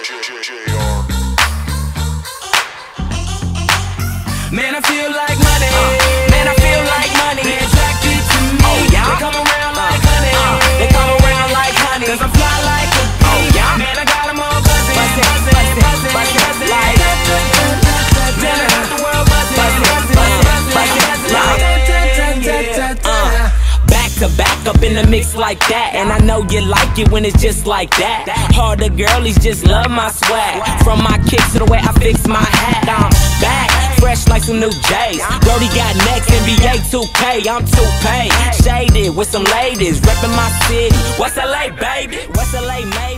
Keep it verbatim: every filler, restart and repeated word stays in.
Man, I feel like money. Man, I feel like money. They attracted to me. Oh, yeah. They come around like honey. They come around like honey. Cause I fly like a bee. Oh, yeah. Man, I got them all buzzing. Buzzing, buzzing, buzzing, buzzing. Like then I got the world buzzing. Buzzing, buzzing, buzzing, buzzing. Like uh, back to back up in the mix like that. And I know you like it when it's just like that. Harder girlies just love my swag. From my kicks to the way I fix my hat. I'm back. Fresh like some new J's. Brody got next, N B A two K, I'm two paid. Shaded with some ladies, reppin' my city. West L A, baby? West L A, made